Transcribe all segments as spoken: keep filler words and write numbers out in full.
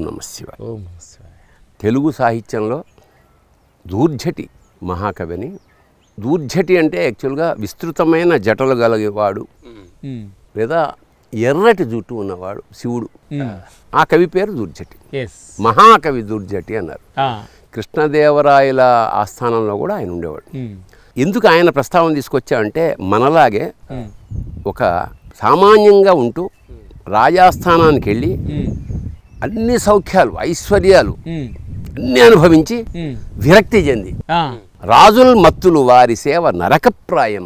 నమ శివాయ. ఓం నమః శివాయ. తెలుగు సాహిత్యంలో దూర్జటి మహాకవిని. దూర్జటి అంటే యాక్చువల్గా విస్తృతమైన జటలు గలగేవాడు లేదా ఎర్రటి జుట్టు ఉన్నవాడు శివుడు. ఆ కవి పేరు దూర్జటి, మహాకవి దూర్జటి అన్నారు. కృష్ణదేవరాయల ఆస్థానంలో కూడా ఆయన ఉండేవాడు. ఎందుకు ఆయన ప్రస్తావన తీసుకొచ్చామంటే మనలాగే ఒక సామాన్యంగా ఉంటూ రాజాస్థానానికి వెళ్ళి అన్ని సౌఖ్యాలు ఐశ్వర్యాలు అన్ని అనుభవించి విరక్తి చెంది రాజుల్ మత్తులు వారి సేవ నరకప్రాయం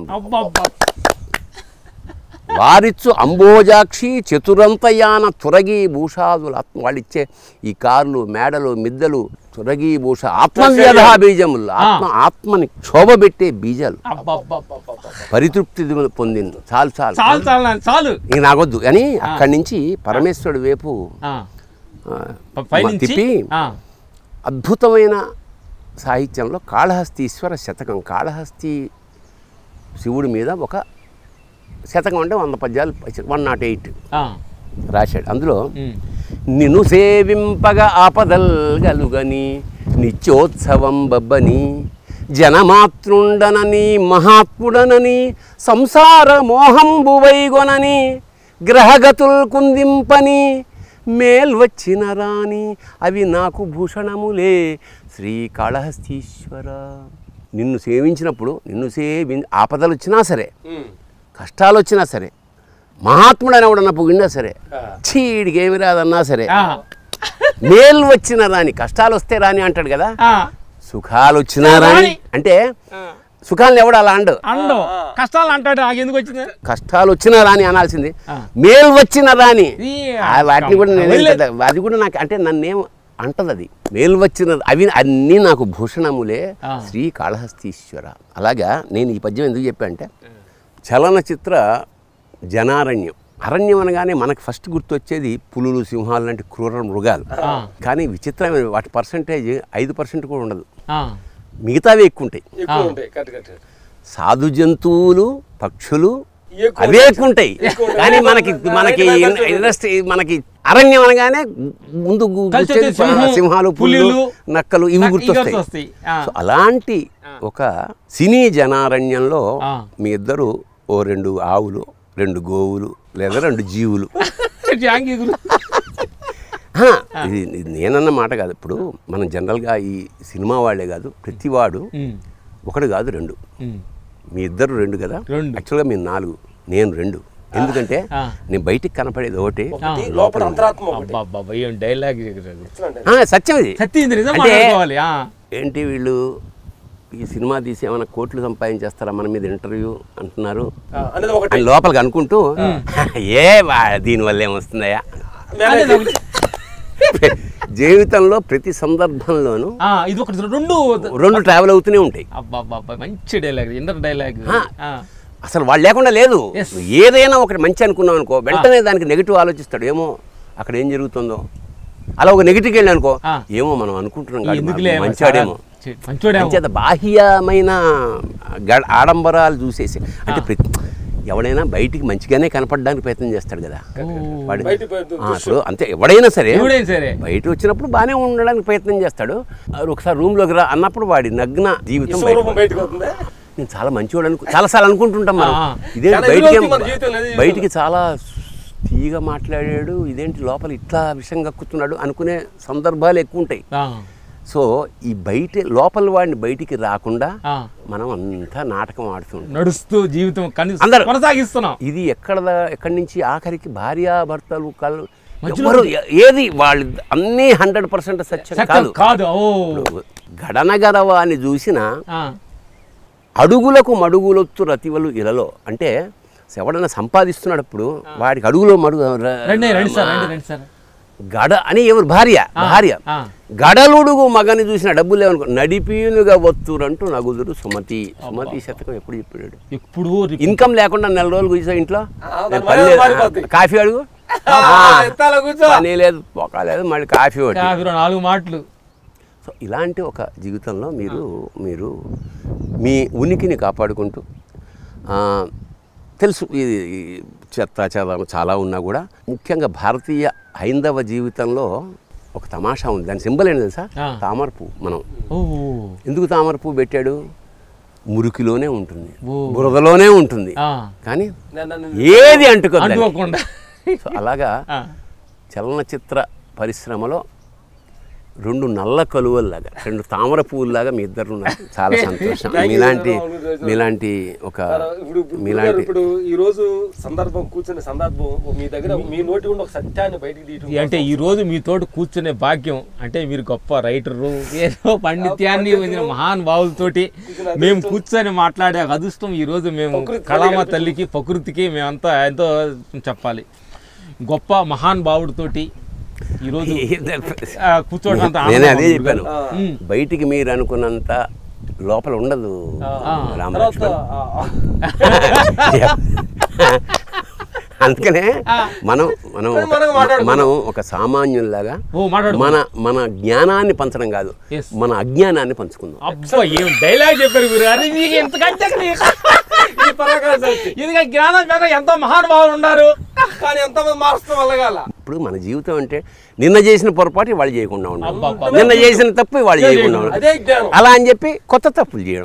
వారిచ్చు అంబోజాక్షి చతురంతయాన తురగి భూషాదులు ఆత్మ వాళ్ళిచ్చే ఈ కార్లు మేడలు మిద్దలు తురగి భూష ఆత్మవ్యధా బీజములు ఆత్మ ఆత్మని క్షోభబెట్టే బీజాలు పరితృప్తి పొందింది. చాలు చాలు చాలు ఇంక నాకొద్దు అని అక్కడి నుంచి పరమేశ్వరుడు వైపు తిప్పి అద్భుతమైన సాహిత్యంలో కాళహస్తీశ్వర శతకం, కాళహస్తి శివుడి మీద ఒక శతకం అంటే వంద పద్యాలు వన్ నాట్ ఎయిట్ రాశాడు. అందులో నిన్ను సేవింపగా ఆపదల్ గలుగని నిత్యోత్సవం బబ్బని జనమాతృండనని మహాత్ముడనని సంసార మోహంబు వైగొనని గ్రహగతుల్ కుందింపని మేల్వచ్చిన రాని అవి నాకు భూషణములే శ్రీకాళహస్తీశ్వర. నిన్ను సేవించినప్పుడు నిన్ను సేవి ఆపదలు వచ్చినా సరే కష్టాలు వచ్చినా సరే మహాత్ముడు అనేవాడన్నా పొగిడినా సరే చీడికి ఏమి రాదన్నా సరే మేలు వచ్చిన రాని కష్టాలు వస్తే రాని అంటాడు కదా, సుఖాలు వచ్చినా రాని అంటే సుఖాలను ఎవడు అలా అండు కష్టాలు అంటాడు. ఎందుకు వచ్చింది కష్టాలు వచ్చినా రాని అనాల్సింది మేలు వచ్చిన రాని వాటిని కూడా నేను అది కూడా నాకు అంటే నన్నేం అంటది అది మేలు వచ్చిన అవి అన్నీ నాకు భూషణములే శ్రీ కాళహస్తీశ్వర. అలాగా నేను ఈ పద్యం ఎందుకు చెప్పా అంటే చలనచిత్ర జనారణ్యం అరణ్యం అనగానే మనకు ఫస్ట్ గుర్తొచ్చేది పులులు సింహాలు లాంటి క్రూర మృగాలు. కానీ విచిత్రమైన వాటి పర్సంటేజ్ ఐదు పర్సెంట్ కూడా ఉండదు, మిగతావి ఎక్కువ ఉంటాయి. సాధు జంతువులు పక్షులు అవే ఎక్కువ ఉంటాయి. కానీ మనకి మనకి ఇండస్ట్రీ మనకి అరణ్యం అనగానే ముందు సింహాలు పులులు నక్కలు ఇవి గుర్తొస్తాయి. సో అలాంటి ఒక సినీ జనారణ్యంలో మీ ఇద్దరు ఓ రెండు ఆవులు రెండు గోవులు లేదా రెండు జీవులు, ఇది నేనన్న మాట కాదు. ఇప్పుడు మనం జనరల్గా ఈ సినిమా వాళ్ళే కాదు ప్రతివాడు ఒకడు కాదు రెండు, మీ ఇద్దరు రెండు కదా, యాక్చువల్గా మీరు నాలుగు నేను రెండు. ఎందుకంటే నేను బయటికి కనపడేది ఒకటి సత్యం ఇది. అంటే ఏంటి వీళ్ళు ఈ సినిమా తీసి ఏమైనా కోట్లు సంపాదించేస్తారా మన మీద ఇంటర్వ్యూ అంటున్నారు అని లోపలికి అనుకుంటూ ఏ దీనివల్ల ఏమొస్తుందయ్యా. జీవితంలో ప్రతి సందర్భంలోనూ రెండు రెండు ట్రావెల్ అవుతూనే ఉంటాయి. మంచి డైలాగ్, ఇంటర్ డైలాగ్. అసలు వాళ్ళు లేకుండా లేదు. ఏదైనా ఒకటి మంచి అనుకున్నాం అనుకో వెంటనే దానికి నెగిటివ్ ఆలోచిస్తాడు. ఏమో అక్కడ ఏం జరుగుతుందో అలా ఒక నెగిటివ్కి వెళ్ళి అనుకో ఏమో మనం అనుకుంటున్నాం మంచివాడేమో అంచేత బాహ్యమైన ఆడంబరాలు చూసేసి అంటే ప్రతి ఎవడైనా బయటికి మంచిగానే కనపడడానికి ప్రయత్నం చేస్తాడు కదా వాడు. అప్పుడు అంతే ఎవడైనా సరే బయట వచ్చినప్పుడు బాగానే ఉండడానికి ప్రయత్నం చేస్తాడు. ఒకసారి రూమ్లోకి రా అన్నప్పుడు వాడి నగ్న జీవితం నేను చాలా మంచివాడు అనుకు చాలాసార్లు అనుకుంటుంటాం మనం. ఇదే బయటికి బయటికి చాలా తీగా మాట్లాడాడు, ఇదేంటి లోపల ఇట్లా విషయం కక్కుతున్నాడు అనుకునే సందర్భాలు ఎక్కువ ఉంటాయి. సో ఈ బయట లోపల వాడిని బయటికి రాకుండా మనం అంతా నాటకం ఆడుతుంటాం, నడుస్తూ జీవితం కొనసాగిస్తున్నాం. ఇది ఎక్కడ ఎక్కడి నుంచి ఆఖరికి భార్యాభర్తలు కళ్ళు ఎవరు ఏది వాళ్ళు అన్నీ హండ్రెడ్ పర్సెంట్ సత్యం కాదు కాదు గడనగరవ అని చూసిన అడుగులకు మడుగులొత్తు రతివలు ఇలలో అంటే ఎవడన్నా సంపాదిస్తున్నప్పుడు వాడికి అడుగులో మడుగు గడ అని ఎవరు భార్య భార్య గడలుడుగు మగని చూసిన డబ్బులు లేవనుకో నడిపీనుగా వత్తురంటూ నగుదురు సుమతి. సుమతి శతకం ఎప్పుడు చెప్పాడు? ఎప్పుడు ఇన్కమ్ లేకుండా నెల రోజులు కూర్చో ఇంట్లో కాఫీ అడుగు పని లేదు పొక్క లేదు మళ్ళీ కాఫీ నాలుగు మాటలు. సో ఇలాంటి ఒక జీవితంలో మీరు మీరు మీ ఉనికిని కాపాడుకుంటూ తెలుసు ఇది చెత్త చెదారం చాలా ఉన్నా కూడా ముఖ్యంగా భారతీయ హైందవ జీవితంలో ఒక తమాషా ఉంది. దాని సింబల్ ఏంటి తెలుసా? తామర పువ్వు. మనం ఎందుకు తామర పువ్వు పెట్టాడు? మురికిలోనే ఉంటుంది, బురదలోనే ఉంటుంది, కానీ ఏది అంటుకోకుండా. సో అలాగా చలనచిత్ర పరిశ్రమలో రెండు నల్ల కలువల్లాగా, రెండు తామర పువ్వుల్లాగా మీ ఇద్దరు ఉన్నారు. చాలా సంతోషం. మీలాంటి మీలాంటి ఒక మీలాంటి ఇప్పుడు ఈ రోజు సందర్భం కూర్చునే సందర్భం మీ దగ్గర మీ నోటి ఉండి ఒక సత్యాన్ని బయటికి తీయటం అంటే ఈ రోజు మీతోటి కూర్చునే భాగ్యం అంటే మీరు గొప్ప రైటరు, ఏదో పండిత్యాన్ని మహానుభావులతోటి మేము కూర్చొని మాట్లాడే అదృష్టం ఈ రోజు మేము కళామ తల్లికి ప్రకృతికి మేమంతా ఎంతో చెప్పాలి. గొప్ప మహానుభావుడితోటి ఈరోజు కూర్చోవడం. నేనే అదే చెప్పాను, బయటికి మీరు అనుకున్నంత లోపల ఉండదు రామలక్ష్మణ్. అందుకనే మనం మనం మనం ఒక సామాన్యుల్లాగా మన మన జ్ఞానాన్ని పంచడం కాదు, మన అజ్ఞానాన్ని పంచుకుందాం. అబ్బా ఏం డైలాగ్ చెప్పారు ఇది జ్ఞానం మీద ఎంతో మహానుభావులు ఉన్నారు, కానీ ఎంతమంది మార్చడం వల్ల కాల. ఇప్పుడు మన జీవితం అంటే నిన్న చేసిన పొరపాటు వాళ్ళు చేయకుండా ఉండడం, నిన్న చేసిన తప్పు వాళ్ళు చేయకుండా ఉండడం, అలా అని చెప్పి కొత్త తప్పులు చేయడం.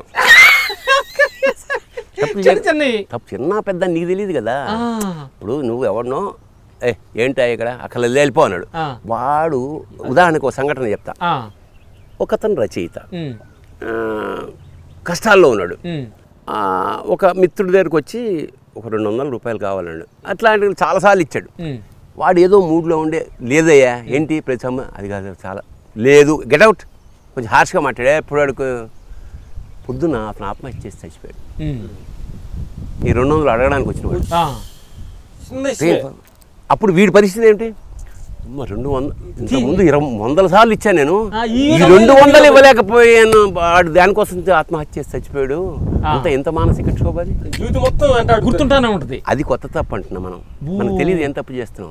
తప్పు చిన్న పెద్ద నీకు తెలియదు కదా. ఇప్పుడు నువ్వు ఎవరినో ఏ ఏంటా ఇక్కడ అక్కడ వెళ్ళిపో అన్నాడు, వాడు ఉదాహరణకు ఒక సంఘటన చెప్తా. ఒకతను రచయిత కష్టాల్లో ఉన్నాడు, ఒక మిత్రుడి దగ్గరికి వచ్చి ఒక రెండు వందల రూపాయలు కావాలన్నాడు. అట్లాంటివి చాలాసార్లు ఇచ్చాడు. వాడు ఏదో మూడ్లో ఉండే లేదయ్యా ఏంటి ప్రతి అది కాదు చాలా లేదు గెట్అవుట్ కొంచెం హార్ష్గా మాట్లాడే. ఎప్పుడు వాడికి పొద్దున్న అతను ఆత్మహత్య చేసి చచ్చిపోయాడు. ఈ రెండు వందలు అడగడానికి వచ్చిన వాడు. అప్పుడు వీడి పరిస్థితి ఏంటి? రెండు వందలు ఇంతకుముందు ఇరవై వందల సార్లు ఇచ్చాను నేను, ఈ రెండు వందలు ఇవ్వలేకపోయాను, వాడు దానికోసం ఆత్మహత్య చేసి చచ్చిపోయాడు. అంత ఎంత మానసిక క్షోభది గుర్తుంటానే ఉంటుంది. అది కొత్త తప్పు అంటున్నా మనం, మనకు తెలియదు ఏం తప్పు చేస్తున్నాం.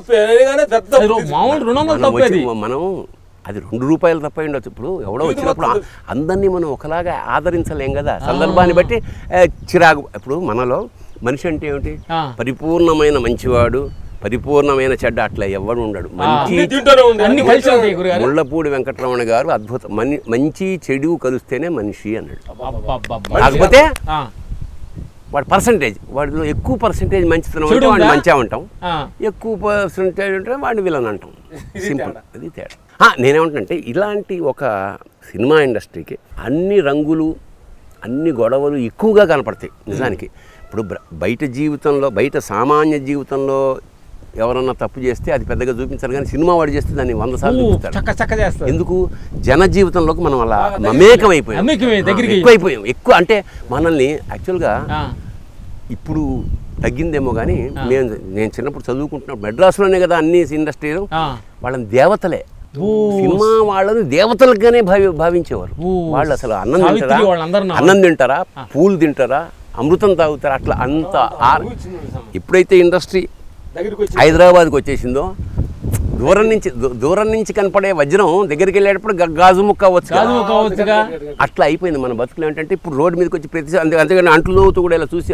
మనం అది రెండు రూపాయలు తప్ప ఉండొచ్చు. ఇప్పుడు ఎవడో వచ్చినప్పుడు అందరినీ మనం ఒకలాగా ఆదరించలేం కదా, సందర్భాన్ని బట్టి చిరాకు. ఇప్పుడు మనలో మనిషి అంటే ఏమిటి? పరిపూర్ణమైన మంచివాడు, పరిపూర్ణమైన చెడ్డ అట్లా ఎవడు ఉండడు. మంచి ముళ్ళపూడి వెంకటరమణ గారు అద్భుతం, మంచి చెడు కలిస్తేనే మనిషి అన్నాడు. కాకపోతే వాడు పర్సంటేజ్, వాడిలో ఎక్కువ పర్సంటేజ్ మంచితనం ఉంటే వాడిని మంచిగా ఉంటాం, ఎక్కువ పర్సంటేజ్ ఉంటే వాడిని విలన్ అంటాం. సింపుల్, అది తేడా. నేనేమంటానంటే ఇలాంటి ఒక సినిమా ఇండస్ట్రీకి అన్ని రంగులు అన్ని గొడవలు ఎక్కువగా కనపడతాయి నిజానికి. ఇప్పుడు బయట జీవితంలో బయట సామాన్య జీవితంలో ఎవరన్నా తప్పు చేస్తే అది పెద్దగా చూపించారు, కానీ సినిమా వాడు చేస్తే దాన్ని వంద సార్లు చూపిస్తారు. ఎందుకు? జన జీవితంలోకి మనం అలా మమేకం అయిపోయాం, ఎక్కువైపోయాం. ఎక్కువ అంటే మనల్ని యాక్చువల్గా ఇప్పుడు తగ్గిందేమో కానీ నేను నేను చిన్నప్పుడు చదువుకుంటున్నప్పుడు మెడ్రాస్లోనే కదా అన్ని ఇండస్ట్రీలు, వాళ్ళని దేవతలే, సినిమా వాళ్ళని దేవతలుగానే భావి భావించేవారు. వాళ్ళు అసలు అన్నం తింటారా, అన్నం తింటారా, పూలు తింటారా, అమృతం తాగుతారా, అట్లా అంత. ఎప్పుడైతే ఇండస్ట్రీ హైదరాబాద్కి వచ్చేసిందో దూరం నుంచి దూరం నుంచి కనపడే వజ్రం దగ్గరికి వెళ్ళేటప్పుడు గాజు ముక్క అవ్వచ్చు, అట్లా అయిపోయింది మన బతుకులు. ఏంటంటే ఇప్పుడు రోడ్డు మీదకి వచ్చి ప్రతి అంతేగాని అంట్లు లోతు కూడా ఇలా చూసి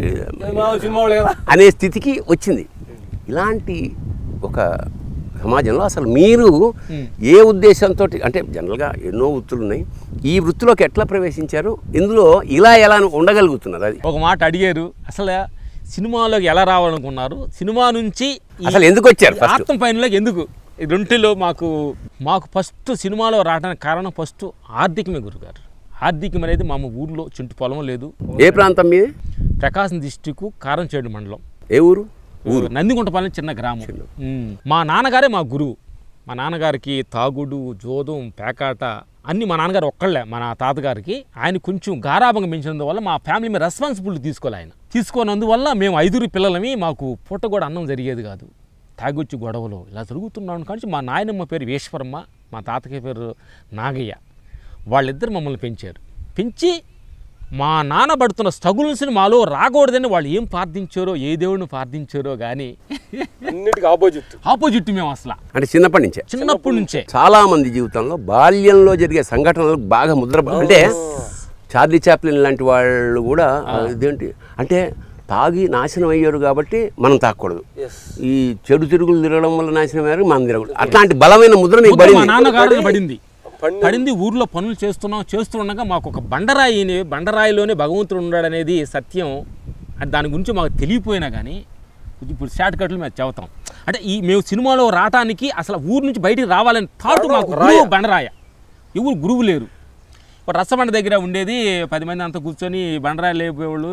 అనే స్థితికి వచ్చింది. ఇలాంటి ఒక సమాజంలో అసలు మీరు ఏ ఉద్దేశంతో, అంటే జనరల్గా ఎన్నో వృత్తులు ఉన్నాయి, ఈ వృత్తిలోకి ఎట్లా ప్రవేశించారు, ఇందులో ఇలా ఎలా ఉండగలుగుతున్నారు? అది ఒక మాట అడిగారు, అసలు సినిమాలోకి ఎలా రావాలనుకున్నారు, సినిమా నుంచి అసలు ఎందుకు వచ్చారు, ఆత్మ పైనలోకి ఎందుకు? ఈ రెంటిలో మాకు మాకు ఫస్ట్ సినిమాలో రావడానికి కారణం ఫస్ట్ ఆర్థికమే గురుగారు. ఆర్థికం అనేది మా ఊర్లో చుంటు పొలం లేదు. ఏ ప్రాంతం మీది? ప్రకాశం డిస్టిక్ కారంచేడు మండలం. ఏ ఊరు? ఊరు నందిగుంటపాలెం చిన్న గ్రామం. మా నాన్నగారే మా గురువు. మా నాన్నగారికి తాగుడు, జోదం, పేకాట అన్నీ మా నాన్నగారు ఒక్కళ్ళే. మా తాతగారికి ఆయన కొంచెం గారాభంగా పెంచినందువల్ల మా ఫ్యామిలీ మీద రెస్పాన్సిబిలిటీ తీసుకోవాలి. ఆయన తీసుకున్నందువల్ల మేము ఐదుగురు పిల్లలమి, మాకు పూట కూడా అన్నం జరిగేది కాదు. తాగొచ్చి గొడవలు ఇలా జరుగుతున్నాను. కానీ మా నాయనమ్మ పేరు ఈశ్వరమ్మ, మా తాతగారి పేరు నాగయ్య, వాళ్ళిద్దరు మమ్మల్ని పెంచారు. పెంచి మా నాన్న పడుతున్న స్ట్రగుల్స్ని మాలో రాకూడదని వాళ్ళు ఏం ప్రార్థించారో, ఏ దేవుడిని ప్రార్థించారో కానీ ఆపోజిట్ ఆపోజిట్ మేము అసలు. అంటే చిన్నప్పటి నుంచే చిన్నప్పటి నుంచే చాలా మంది జీవితంలో బాల్యంలో జరిగే సంఘటనలు బాగా ముద్ర. అంటే చార్లీ చాప్లిన్ లాంటి వాళ్ళు కూడా ఇదేంటి అంటే తాగి నాశనం అయ్యారు కాబట్టి మనం తాగకూడదు. ఈ చెడు తిరుగులు తిరగడం వల్ల నాశనం అయ్యారు, మనం తిరగకూడదు. అట్లాంటి బలమైన ముద్ర నీకు మా నాన్నగారు పడింది పడింది ఊర్లో పనులు చేస్తున్నాం. చేస్తుండగా మాకు ఒక బండరాయిని బండరాయిలోనే భగవంతుడు ఉన్నాడనేది సత్యం. దాని గురించి మాకు తెలియపోయినా కానీ ఇప్పుడు షార్ట్ కట్లు మేము చెబుతాం. అంటే ఈ మేము సినిమాలో రావటానికి అసలు ఊరు నుంచి బయటికి రావాలని థాట్ మాకు గురువు బండరాయ. ఎవరు గురువు లేరు. రసబండ దగ్గర ఉండేది పది మంది అంతా కూర్చొని బండరాయి లేపేవాళ్ళు.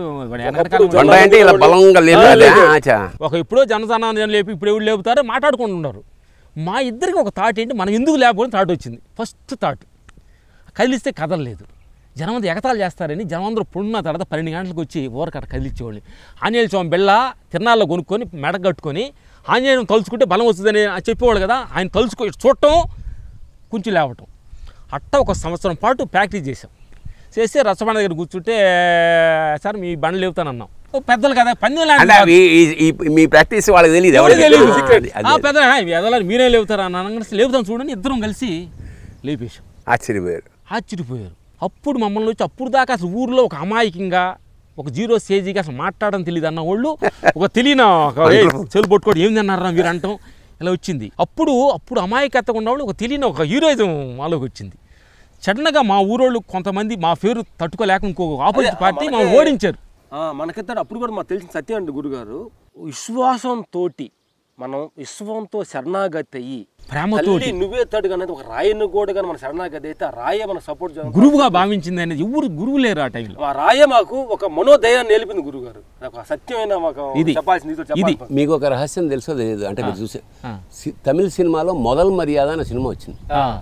ఒక ఎప్పుడో జనసామాన్యం లేపి ఇప్పుడు ఎవరు లేపుతారో మాట్లాడుకుంటున్నారు. మా ఇద్దరికి ఒక థాట్ ఏంటి, మనం ఎందుకు లేకపోతే థాట్ వచ్చింది. ఫస్ట్ థాట్ కదిలిస్తే కదలలేదు, జనం అంతా ఎగతాలు చేస్తారని జనం అందరూ పుడిన తర్వాత పన్నెండు గంటలకు వచ్చి ఊరకట్ట కదిలించేవాళ్ళు. ఆంజనేయ స్వామి బెళ్ళ తిరణాల్లో కొనుక్కొని మెడ కట్టుకొని ఆంజనేయం తలుచుకుంటే బలం వస్తుందని చెప్పేవాళ్ళు కదా. ఆయన తలుచుకో చూడటం కొంచెం లేవటం అట్ట ఒక సంవత్సరం పాటు ప్రాక్టీస్ చేసాం. చేస్తే రసబండ దగ్గర కూర్చుంటే సార్ మీ బండ్లు లేపుతానన్నాం. పెద్దలు కదా పందెం మీ ప్రాక్టీస్ వాళ్ళకి తెలియదు, పెద్దలు మీరే లేపుతారా అన్న. లేపుతాం చూడండి, ఇద్దరం కలిసి లేపేశాం. ఆశ్చర్యపోయారు ఆశ్చర్యపోయారు అప్పుడు మమ్మల్ని వచ్చి అప్పుడు దాకా అసలు ఊర్లో ఒక అమాయకంగా ఒక జీరో స్టేజీకి అసలు మాట్లాడడం తెలియదు అన్న వాళ్ళు ఒక తెలియని చెలు పట్టుకోవడం ఏంది అన్నారా మీరు అంటాం ఇలా వచ్చింది. అప్పుడు అప్పుడు అమాయకత్వం ఉన్నవాళ్ళు ఒక తెలియని ఒక హీరోయిజం మాలోకి వచ్చింది. సడన్గా మా ఊరోళ్ళు కొంతమంది మా పేరు తట్టుకోలేక ఇంకో ఆపోజిట్ పార్టీ మా ఓడించారు. మనకిద్దరు అప్పుడు కూడా మాకు తెలిసిన సత్యం అండి గురుగారు, విశ్వాసంతో మనం విశ్వంతో శరణాగతి అయ్యి ప్రేమతో నువ్వే తడుగా అనేది ఒక రాయిని కూడా కానీ మన శరణాగతి అయితే ఆ రాయే మన సపోర్ట్ గురువుగా భావించింది అనేది ఎవరు గురువు లేరు ఆ టైంలో. ఆ రాయే మాకు ఒక మనోధైర్యాన్ని నేర్పింది గురుగారు. నాకు సత్యమైన మాకు ఇది మీకు ఒక రహస్యం తెలుసో తెలియదు అంటే మీరు చూసే తమిళ సినిమాలో మొదల్ మర్యాద అనే సినిమా వచ్చింది.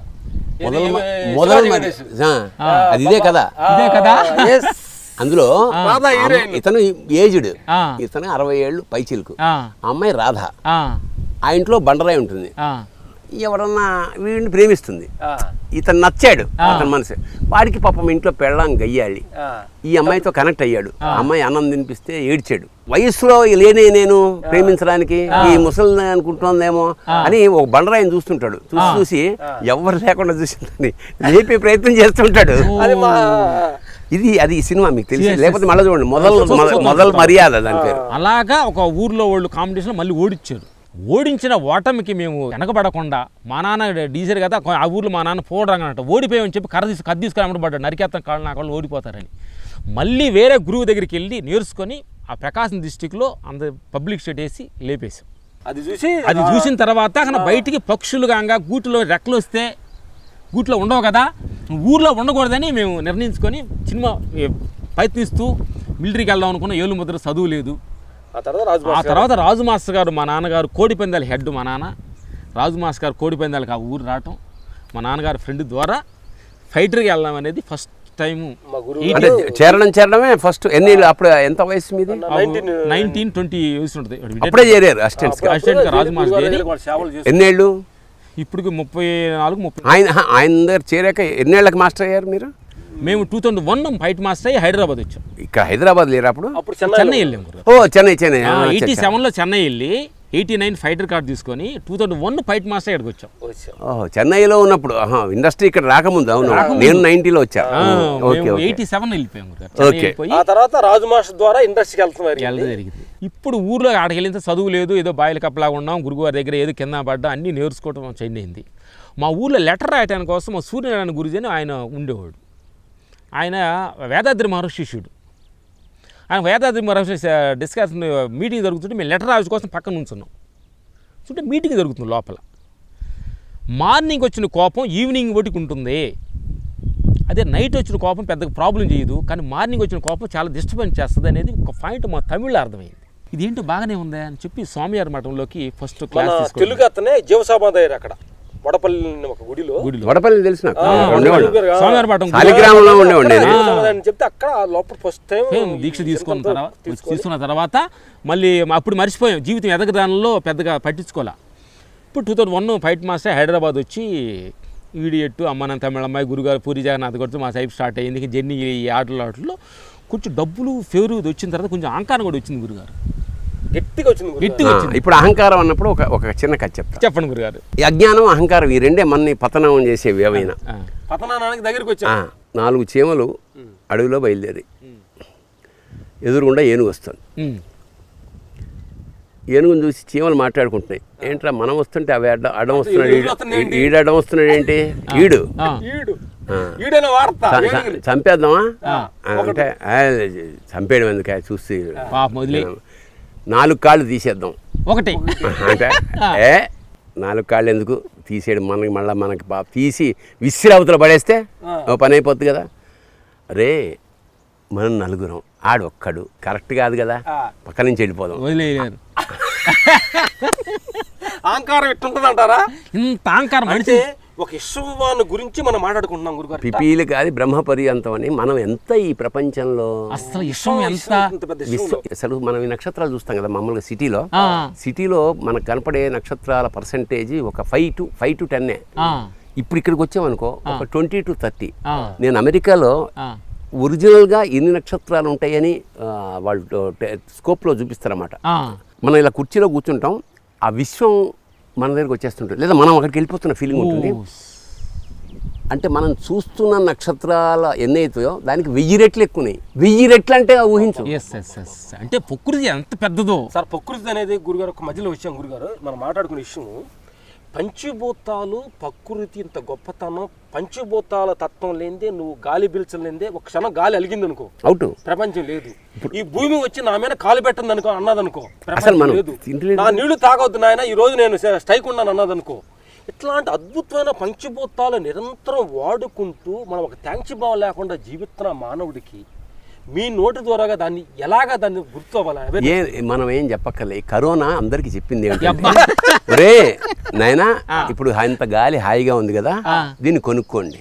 మొదల్ మర్యాద అది ఇదే కదా ఇదే కదా అందులో ఇతను ఏజ్డ్, ఇతను అరవై ఏళ్ళు పైచిలకు, అమ్మాయి రాధ. ఆ ఇంట్లో బండరాయి ఉంటుంది. ఎవరన్నా వీడిని ప్రేమిస్తుంది, ఇతను నచ్చాడు అతని మనసు. వాడికి పాపం ఇంట్లో పెళ్ళాం గయ్యాలి. ఈ అమ్మాయితో కనెక్ట్ అయ్యాడు. అమ్మాయి అన్నం తినిపిస్తే ఏడ్చాడు. వయసులో లేనే నేను ప్రేమించడానికి ఈ ముసలి అనుకుంటుందేమో అని ఒక బండరాయిని చూస్తుంటాడు. చూసి చూసి ఎవరు లేకుండా చూసి లేపే ప్రయత్నం చేస్తుంటాడు. ఇది అది ఈ సినిమా మీకు తెలిసి లేకపోతే మళ్ళీ చూడండి మొదలు మొదలు మర్యాద దాని పేరు. అలాగా ఒక ఊర్లో వాళ్ళు కాంపిటీషన్ మళ్ళీ ఓడించారు. ఓడించిన ఓటమికి మేము వెనకబడకుండా మా నాన్న డీజర్ కదా ఆ ఊర్లో మా నాన్న పోవడంగా ఓడిపోయామని చెప్పి కర్ర తీసు కత్తి తీసుకొని అమ్మడబడ్డాడు. నరికేత్తం కాళ్ళు నా వాళ్ళు ఓడిపోతారని మళ్ళీ వేరే గురువు దగ్గరికి వెళ్ళి నేర్చుకొని ఆ ప్రకాశం డిస్టిక్లో అంత పబ్లిక్ స్టేట్ వేసి లేపేసాం. అది చూసి అది చూసిన తర్వాత అక్కడ బయటికి పక్షులుగా గూటిలో రెక్కలు వస్తే గూట్లో ఉండవు కదా, ఊర్లో ఉండకూడదని మేము నిర్ణయించుకొని సినిమా ప్రయత్నిస్తూ మిలిటరీకి వెళ్దాం అనుకున్న ఏలు ముద్ర చదువు లేదు. ఆ తర్వాత రాజు మాస్టర్ గారు మా నాన్నగారు కోడిపందాల హెడ్, మా నాన్న రాజు మాస్టర్ గారు కోడిపందాలకు ఆ ఊరు రావటం మా నాన్నగారి ఫ్రెండ్ ద్వారా ఫైటర్కి వెళ్దాం అనేది ఫస్ట్ టైం. చేరడం చేరడమే ఫస్ట్. ఎన్ని అప్పుడు ఎంత వయసు మీది? నైన్టీన్ ట్వంటీ వయసు ఉంటుంది. అప్పుడే చేరారు అసిస్టెంట్ అసిస్టెంట్ రాజు మాస్టర్. ఎన్నేళ్ళు? ఇప్పుడు ముప్పై నాలుగు ముప్పై. ఆయన ఆయన దగ్గర చేరాక ఎన్నేళ్ళకి మాస్టర్ అయ్యారు మీరు? మేము two thousand one fight master అయ్యి హైదరాబాద్ వచ్చాం. ఇక్కడ హైదరాబాద్ లేరు అప్పుడు? చెన్నై వెళ్ళాం. ఓ చెన్నై చెన్నై ఎయిటీ సెవెన్లో చెన్నై వెళ్ళి ఎయిటీ నైన్ ఫైటర్ కార్డు తీసుకొని two thousand one fight master ఇక్కడికి వచ్చాం. ఓహో చెన్నైలో ఉన్నప్పుడు ఇండస్ట్రీ ఇక్కడ రాకముందు. అవును నేను నైన్టీలో వచ్చా. ఎయిటీ సెవెన్ వెళ్ళిపోయాం. ఆ తర్వాత రాజు మాస్టర్ ద్వారా ఇండస్ట్రీకి వెళ్తాం జరిగింది. ఇప్పుడు ఊర్లో ఆడికి వెళ్ళితే చదువు లేదు, ఏదో బాయిల కప్పలాగా ఉన్నాం, గురుగారి దగ్గర ఏదో కింద పడ్డా అన్నీ నేర్చుకోవడం చేంజ్ అయింది. మా ఊర్లో లెటర్ రాయటానికి కోసం మా సూర్యనారాయణ గురుజీ అని ఆయన ఉండేవాడు. ఆయన వేదాద్రి మహర్షి శిష్యుడు. ఆయన వేదాద్రి మహర్షి డిస్కషన్ మీటింగ్ జరుగుతుంటే మేము లెటర్ రాసి కోసం పక్కన ఉంచున్నాం. చూస్తే మీటింగ్ జరుగుతుంది లోపల. మార్నింగ్ వచ్చిన కోపం ఈవినింగ్ ఒకటికి ఉంటుంది, అదే నైట్ వచ్చిన కోపం పెద్దగా ప్రాబ్లం చేయదు, కానీ మార్నింగ్ వచ్చిన కోపం చాలా డిస్టర్బెన్స్ చేస్తుంది అనేది ఒక పాయింట్ మా తమిళ్లో అర్థమైంది. ఇదేంటో బాగానే ఉంది అని చెప్పి స్వామివారి మఠంలోకి ఫస్ట్ క్లాస్ తెలుగు అతనే జీవసామాదయ్యారు అక్కడ వడపల్లి ఒక గుడిలో. వడపల్లి తెలిసిన స్వామివారి మఠం అని చెప్తే అక్కడ లోపల ఫస్ట్ టైం దీక్ష తీసుకున్న తర్వాత తీసుకున్న తర్వాత మళ్ళీ అప్పుడు మర్చిపోయాం, జీవితం ఎదగదానిలో పెద్దగా పట్టించుకోలే. ఇప్పుడు two thousand one fight master Hyderabad వచ్చి ఈడియట్టు అమ్మాన తమిళమ్మాయి గురుగారు పూరి జగన్నాథ్ కొడుతూ మా సైపు స్టార్ట్ అయ్యింది. జర్నీ ఈ ఆటలు ఆటల్లో కొంచెం డబ్బులు ఫేరు వచ్చిన తర్వాత కొంచెం అహంకారం కూడా వచ్చింది గురుగారు. గట్టిగా వచ్చింది గట్టిగా వచ్చింది. ఇప్పుడు అహంకారం అన్నప్పుడు ఒక ఒక చిన్న కథ చెప్తా. చెప్పండి గురుగారు. ఈ అజ్ఞానం అహంకారం ఈ రెండే మనని పతనం చేసేవి. ఏమైనా పతనానికి దగ్గరికి వచ్చా నాలుగు చీమలు అడవిలో బయలుదేరి ఎదురుగుండా ఏనుగు వస్తుంది. ఏనుగుని చూసి చీమలు మాట్లాడుకుంటున్నాయి, ఏంట్రా మనం వస్తుంటే అవి అడ్డం అడ్డం వస్తున్నాడు, ఈడు అడ్డం వస్తున్నాడు ఏంటి, ఈడు చంపేద్దామా అంటే చంపేయడం ఎందుకు చూసి నాలుగు కాళ్ళు తీసేద్దాం ఒకటి అంటే ఏ నాలుగు కాళ్ళు ఎందుకు తీసేయడం, మనకి మళ్ళీ మనకి బాగా తీసి విసిరావతల పడేస్తే ఓ పని అయిపోద్ది కదా. రే మనం నలుగురం, ఆడు ఒక్కడు కరెక్ట్ కాదు కదా, పక్క నుంచి వెళ్ళిపోదాం. వదిలేయలేరు. అహంకారం ఎట్టుంటది అంటారా? ఇంత అహంకారం అంటే ఒక విశ్వవాన్ని గురించి మనం మాట్లాడుకుంటున్నాం గురుగారు. పిపీలు కాదు బ్రహ్మపర్యంతం అని మనం ఎంత ఈ ప్రపంచంలో అసలు విశ్వం ఎంత విశ్వం. అసలు మనం ఈ నక్షత్రాలు చూస్తాం కదా మామూలుగా సిటీలో, సిటీలో మనకు కనపడే నక్షత్రాల పర్సంటేజ్ ఒక ఫైవ్ టు ఫైవ్ టు టెన్నే. ఇప్పుడు ఇక్కడికి వచ్చామనుకో ఒక ట్వంటీ టు థర్టీ. నేను అమెరికాలో ఒరిజినల్గా ఎన్ని నక్షత్రాలు ఉంటాయని వాళ్ళు స్కోప్లో చూపిస్తారన్నమాట. మనం ఇలా కుర్చీలో కూర్చుంటాం, ఆ విశ్వం మన దగ్గరికి వచ్చేస్తుంటుంది, లేదా మనం అక్కడికి వెళ్ళిపోతున్న ఫీలింగ్ ఉంటుంది. అంటే మనం చూస్తున్న నక్షత్రాల ఎన్ని అవుతాయో దానికి వెయ్యి రెట్లు ఎక్కువనాయి. వెయ్యి రెట్లు అంటే ఊహించు. అంటే ప్రకృతి ఎంత పెద్దదో సార్. ప్రకృతి అనేది గురుగారు ఒక మధ్యలో వచ్చాం గురుగారు, మనం మాట్లాడుకునే విషయం పంచభూతాలు, ప్రకృతి ఇంత గొప్పతనం. పంచభూతాల తత్వం లేనిదే నువ్వు గాలి పీల్చలేందే ఒక క్షణం గాలి అలిగింది అనుకో అవుట్ ప్రపంచం లేదు. ఈ భూమి వచ్చి నా మీద కాలు పెట్టింది అనుకో అన్నదనుకో ప్రపంచం లేదు. నా నీళ్లు తాగొద్దు నాయన ఈ రోజు నేను స్ట్రైక్ ఉన్నాను అన్నదనుకో. ఇట్లాంటి అద్భుతమైన పంచభూతాలు నిరంతరం వాడుకుంటూ మనం ఒక థ్యాంక్స్ భావం లేకుండా జీవిస్తున్న మానవుడికి మీ నోటి ద్వారాగా దాన్ని ఎలాగా దాన్ని గుర్తువ్వాలి? ఏ మనం ఏం చెప్పక్కర్లే, కరోనా అందరికి చెప్పింది రే నాయనా ఇప్పుడు ఇంత గాలి హాయిగా ఉంది కదా, దీన్ని కొనుక్కోండి.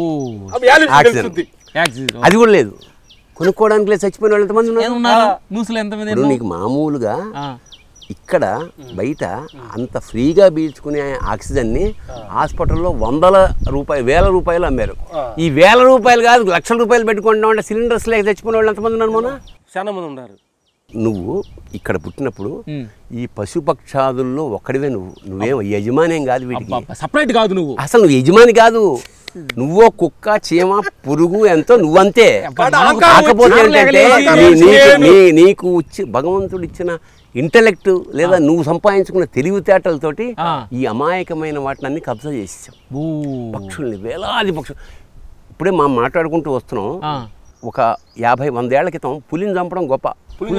అది కూడా లేదు, కొనుక్కోవడానికి లేదు. చచ్చిపోయిన వాళ్ళు ఎంతమంది ఉన్నారు? నీకు మామూలుగా ఇక్కడ బయట అంత ఫ్రీగా పీల్చుకునే ఆక్సిజన్ని హాస్పిటల్లో వందల రూపాయలు వేల రూపాయలు అమ్మారు. ఈ వేల రూపాయలు కాదు లక్షల రూపాయలు పెట్టుకుంటాం అంటే సిలిండర్స్ లేక చచ్చిపోయిన వాళ్ళు ఎంతమంది ఉన్నారు? మొన్న చాలా మంది ఉన్నారు. నువ్వు ఇక్కడ పుట్టినప్పుడు ఈ పశుపక్షాదుల్లో ఒక్కడివే నువ్వు. నువ్వేం యజమానేం కాదు వీటికి, సపరేట్ కాదు నువ్వు, అసలు నువ్వు యజమాని కాదు. నువ్వో కుక్క చీమ పురుగు ఎంతో నువ్వంతే. కాకపోతే ఏంటంటే నీకు ఇచ్చి భగవంతుడు ఇచ్చిన ఇంటలెక్ట్ లేదా నువ్వు సంపాదించుకున్న తెలివితేటలతోటి ఈ అమాయకమైన వాటిని అన్ని కబ్జా చేసేసాం. పక్షుల్ని వేలాది పక్షులు. ఇప్పుడే మా మాట్లాడుకుంటూ వస్తున్నాం, ఒక యాభై వందేళ్ల క్రితం పులిని చంపడం గొప్ప.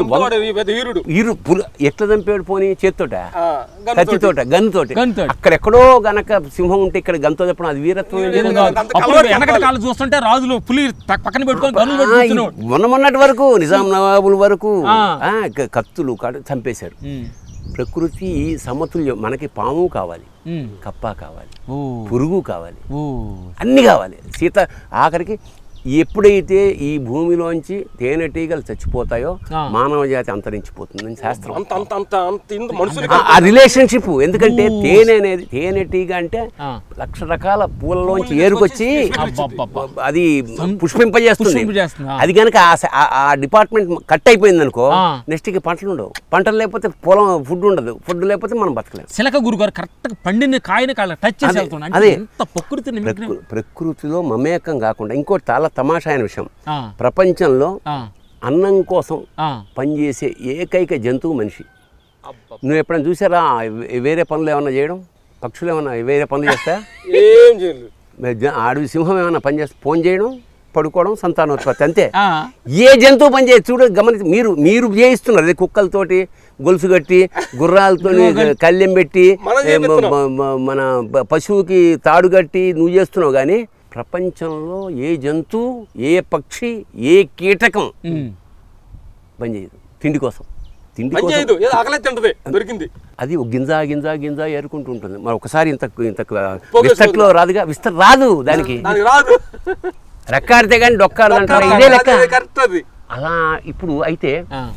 ఎట్లా చంపాడు పోనీ? చేతితోట, కత్తితోట, గన్నుతోటి. అక్కడెక్కడో గనక సింహం ఉంటే ఇక్కడ గన్నుతో చెప్పడం అది వీరత్వం. చూస్తుంటే రాజులు పులి పక్కన పెట్టుకొని మొన్న మొన్నటి వరకు నిజాం నవాబుల వరకు కత్తులు చంపేశారు. ప్రకృతి సమతుల్యం. మనకి పాము కావాలి, కప్ప కావాలి, పురుగు కావాలి, అన్ని కావాలి. సీత ఆఖరికి ఎప్పుడైతే ఈ భూమిలోంచి తేనెటీగలు చచ్చిపోతాయో మానవ జాతి అంతరించిపోతుందని శాస్త్రం. ఆ రిలేషన్షిప్. ఎందుకంటే తేనె అనేది తేనెటీగ అంటే లక్ష రకాల పూలలోంచి ఏరుకొచ్చి అది పుష్పింపజేస్తుంది. అది కనుక ఆ డిపార్ట్మెంట్ కట్ అయిపోయింది అనుకో, నెక్స్ట్ కి పంటలు ఉండవు. పంటలు లేకపోతే పొలం ఫుడ్ ఉండదు, ఫుడ్ లేకపోతే మనం బతకలేము. చిలక గురుగారు కరెక్ట్ పండిన కాయని టచ్ చేసి అదే ప్రకృతిలో మమేకం కాకుండా. ఇంకోటి చాలా తమాషా అయిన విషయం, ప్రపంచంలో అన్నం కోసం పనిచేసే ఏకైక జంతువు మనిషి. నువ్వు ఎప్పుడైనా చూసారా వేరే పనులు ఏమన్నా చేయడం? పక్షులు ఏమన్నా వేరే పనులు చేస్తా? ఏం చేయలేదు. అడవి సింహం ఏమన్నా పని చేస్తా? ఫోన్ చేయడం, పడుకోవడం, సంతానోత్పత్తి, అంతే. ఏ జంతువు పని చేసి చూడ గమనించి మీరు మీరు చేయిస్తున్నారు. అదే కుక్కలతోటి గొలుసు కట్టి, గుర్రాలతో కళ్ళెం పెట్టి, మన పశువుకి తాడు కట్టి నువ్వు చేస్తున్నావు. కానీ ప్రపంచంలో ఏ జంతువు, ఏ పక్షి, ఏ కీటకం పనిచేయదు తిండి కోసం. తిండి దొరికింది అది ఒక గింజ గింజ గింజ ఏరుకుంటూ ఉంటుంది. మరి ఒకసారి ఇంత ఇంత విస్తట్లో రాదుగా, విస్తర రాదు దానికి. రెక్కాడితే కానీ డొక్కాడు అంటారు, ఇదే లెక్క. అలా ఇప్పుడు అయితే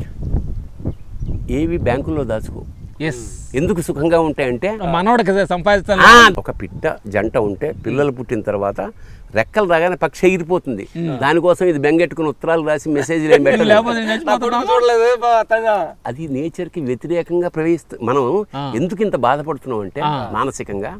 ఏవి బ్యాంకుల్లో దాచుకో. ఎందుకు సుఖంగా ఉంటాయంటే మనోడు సంపాదిస్తాను. ఒక పిట్ట జంట ఉంటే పిల్లలు పుట్టిన తర్వాత రెక్కలు రాగానే పక్షి ఎగిరిపోతుంది. దానికోసం ఇది బెంగెట్టుకుని ఉత్తరాలు రాసి మెసేజ్లు ఏం పెట్టాలి. అది నేచర్ కి వ్యతిరేకంగా ప్రవేశిస్తుంది. మనం ఎందుకు ఇంత బాధపడుతున్నాం అంటే మానసికంగా,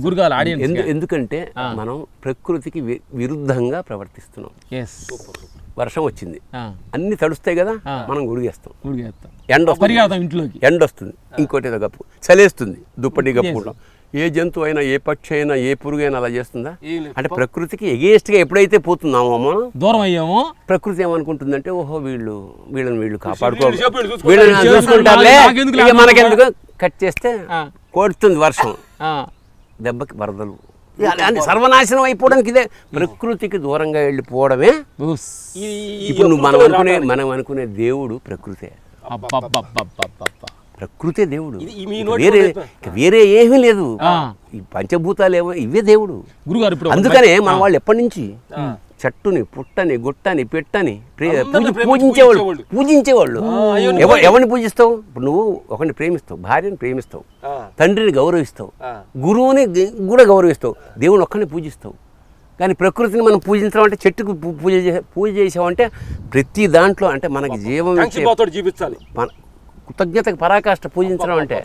ఎందుకంటే మనం ప్రకృతికి విరుద్ధంగా ప్రవర్తిస్తున్నాం. వర్షం వచ్చింది, అన్ని తడుస్తాయి కదా, మనం గుడిగేస్తాం, ఎండ వస్తుంది, ఇంట్లోకి ఎండ వస్తుంది, ఇంకోటి ఏదో కప్పు, చలేస్తుంది, దుప్పటి కప్పుకుంటాం. ఏ జంతువు అయినా, ఏ పక్షి అయినా, ఏ పురుగు అయినా అలా చేస్తుందా? అంటే ప్రకృతికి ఎగేస్ట్గా ఎప్పుడైతే పోతున్నామో మనం, దూరం అయ్యామో, ప్రకృతి ఏమనుకుంటుందంటే ఓహో వీళ్ళు వీళ్ళని వీళ్ళు కాపాడుకో, వీళ్ళని చూసుకుంటారులే, మనకెందుకు, కట్ చేస్తే కొడుతుంది వర్షం, దెబ్బకి వరదలు, సర్వనాశనం అయిపోవడానికి ఇదే. ప్రకృతికి దూరంగా వెళ్ళిపోవడమే. ఇప్పుడు నువ్వు మనం అనుకునే మనం అనుకునే దేవుడు ప్రకృతే, ప్రకృతే దేవుడు, వేరే వేరే ఏమీ లేదు. ఈ పంచభూతాలు ఏమో ఇవే దేవుడు. అందుకనే మన వాళ్ళు ఎప్పటి నుంచి చెట్టుని, పుట్టని, గుట్టని, పెట్టని పూజించేవాళ్ళు పూజించేవాళ్ళు ఎవ ఎవరిని పూజిస్తావు? ఇప్పుడు నువ్వు ఒకరిని ప్రేమిస్తావు, భార్యని ప్రేమిస్తావు, తండ్రిని గౌరవిస్తావు, గురువుని కూడా గౌరవిస్తావు, దేవుని ఒక్కరిని పూజిస్తావు. కానీ ప్రకృతిని మనం పూజించడం అంటే చెట్టుకు పూజ పూజ చేసామంటే ప్రతి దాంట్లో అంటే మనకి జీవం జీవించాలి, కృతజ్ఞతకు పరాకాష్ట పూజించడం అంటే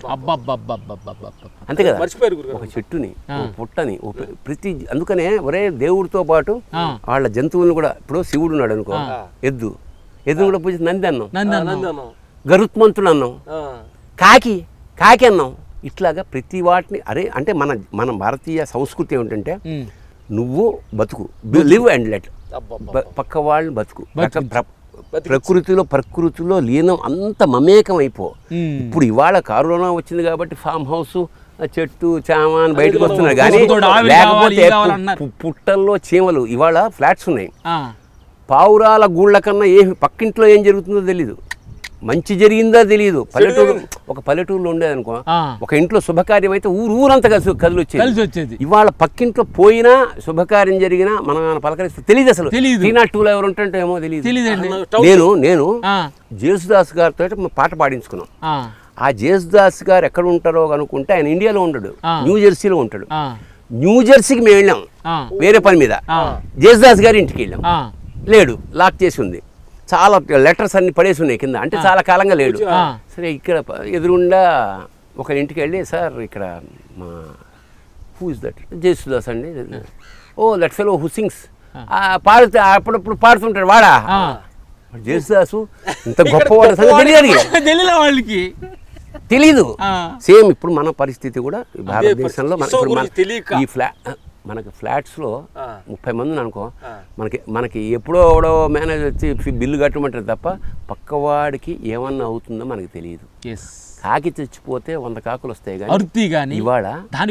అంతే కదా. ఒక చెట్టుని, పుట్టని, ప్రతి అందుకనే ఒరే దేవుడితో పాటు వాళ్ళ జంతువులను కూడా, ఇప్పుడు శివుడు ఉన్నాడు అనుకో, ఎద్దు ఎద్దును కూడా పూజించి నంది అన్నాం, గరుత్మంతుడు అన్నాం, కాకి కాకి అన్నాం. ఇట్లాగా ప్రతి వాటిని అరే అంటే మన మన భారతీయ సంస్కృతి ఏమిటంటే నువ్వు బతుకు, లివ్ అండ్ లెట్, పక్క వాళ్ళు బతుకు, ప్రకృతిలో ప్రకృతిలో లీనం అంత మమేకం అయిపో. ఇప్పుడు ఇవాళ కరోనా వచ్చింది కాబట్టి ఫామ్ హౌస్, చెట్టు, చామాన్ బయటకు వస్తున్నారు, కానీ లేకపోతే పుట్టల్లో చీమలు, ఇవాళ ఫ్లాట్స్ ఉన్నాయి, పావురాల గూళ్ళ కన్నా ఏ పక్కింట్లో ఏం జరుగుతుందో తెలీదు, మంచి జరిగిందా తెలియదు. పల్లెటూరు ఒక పల్లెటూరులో ఉండేదనుకో, ఒక ఇంట్లో శుభకార్యం అయితే ఊరు ఊరంతా కలిసి కదిలి వచ్చేది. ఇవాళ పక్కింట్లో పోయినా శుభకార్యం జరిగినా మనం పలకరిస్తే తెలియదు, అసలు త్రీ నాట్ టూలో ఎవరు ఉంటుంటే ఏమో తెలియదు. నేను నేను జేసుదాస్ గారితో పాట పాడించుకున్నాం. ఆ జేసుదాస్ గారు ఎక్కడ ఉంటారో కనుక్కుంటే ఆయన ఇండియాలో ఉండడు, న్యూ జెర్సీలో ఉంటాడు. న్యూ జెర్సీకి మేము వెళ్ళాం వేరే పని మీద, జేసుదాస్ గారి ఇంటికి వెళ్ళాం, లేడు, లాక్ చేసి ఉంది, చాలా లెటర్స్ అన్ని పడేసి ఉన్నాయి కింద, అంటే చాలా కాలంగా లేడు. సరే ఇక్కడ ఎదురుగుండా ఒక ఇంటికి వెళ్ళి, సార్ ఇక్కడ మా హూ ఇస్ దట్, జేసుదాస్ అండి, oh that fellow who sings, పాడుతా అప్పుడప్పుడు పాడుతుంటాడు వాడా, జేసుదాసు ఇంత గొప్పవాడు తెలియదు వాళ్ళకి, తెలీదు. సేమ్ ఇప్పుడు మన పరిస్థితి కూడా భారతదేశంలో ఈ ఫ్లా మనకి ఫ్లాట్స్లో ముప్పై మందిని అనుకో, మనకి మనకి ఎప్పుడో ఎవడో మేనేజ్ వచ్చి బిల్లు కట్టమంటారు తప్ప పక్కవాడికి ఏమన్నా అవుతుందో మనకి తెలియదు. కాకి చచ్చిపోతే వంద కాకులు వస్తాయి కానీ ఇవాళ